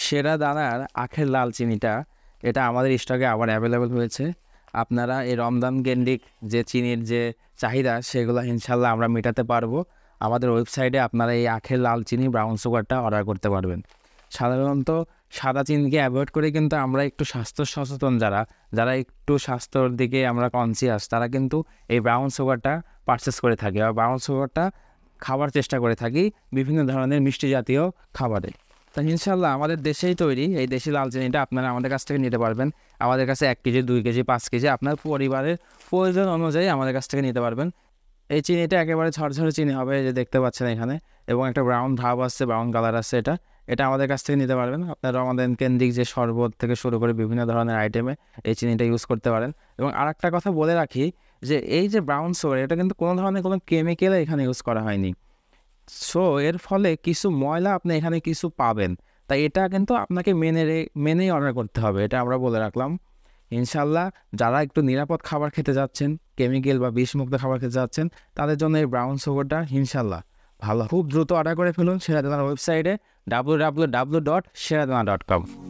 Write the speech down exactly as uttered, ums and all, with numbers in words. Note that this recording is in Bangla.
সেরা দানার আখের লাল চিনিটা এটা আমাদের স্টকে আবার অ্যাভেলেবেল হয়েছে। আপনারা এই রমজান কেন্দ্রিক যে চিনির যে চাহিদা সেগুলো ইনশাল্লাহ আমরা মেটাতে পারবো। আমাদের ওয়েবসাইটে আপনারা এই আখের লাল চিনি ব্রাউন সুগারটা অর্ডার করতে পারবেন। সাধারণত সাদা চিনিকে অ্যাভয়েড করে কিন্তু আমরা একটু স্বাস্থ্য সচেতন যারা যারা একটু স্বাস্থ্যর দিকে আমরা কনসিয়াস তারা কিন্তু এই ব্রাউন সুগারটা পারচেস করে থাকি বা ব্রাউন সুগারটা খাওয়ার চেষ্টা করে থাকি বিভিন্ন ধরনের মিষ্টি জাতীয় খাবারে। তা ইনশাল্লাহ আমাদের দেশেই তৈরি এই দেশি লাল চিনিটা আপনারা আমাদের কাছ থেকে নিতে পারবেন। আমাদের কাছে এক কেজি দুই কেজি পাঁচ কেজি আপনার পরিবারের প্রয়োজন অনুযায়ী আমাদের কাছ থেকে নিতে পারবেন। এই চিনিটা একেবারে ঝরঝরে চিনি হবে, যে দেখতে পাচ্ছেন এখানে, এবং একটা ব্রাউন ভাব আসছে, ব্রাউন কালার আসছে। এটা এটা আমাদের কাছ থেকে নিতে পারবেন। আপনারা আমাদের কেন্দ্রিক যে শরবত থেকে শুরু করে বিভিন্ন ধরনের আইটেমে এই চিনিটা ইউজ করতে পারেন। এবং আর একটা কথা বলে রাখি যে এই যে ব্রাউন সুগার এটা কিন্তু কোনো ধরনের কোনো কেমিক্যাল এখানে ইউজ করা হয়নি। সো এর ফলে কিছু ময়লা আপনি এখানে কিছু পাবেন, তাই এটা কিন্তু আপনাকে মেনে মেনেই অর্ডার করতে হবে, এটা আমরা বলে রাখলাম। ইনশাল্লাহ যারা একটু নিরাপদ খাবার খেতে যাচ্ছেন, কেমিক্যাল বা বিষমুক্ত খাবার খেতে যাচ্ছেন, তাদের জন্য এই ব্রাউন সুগারটা ইনশাল্লাহ ভালো। খুব দ্রুত অর্ডার করে ফেলুন সেরা দানার ওয়েবসাইটে ডাব্লিউ ডাব্লিউ ডাব্লিউ ডট সেরা দানা ডট কম।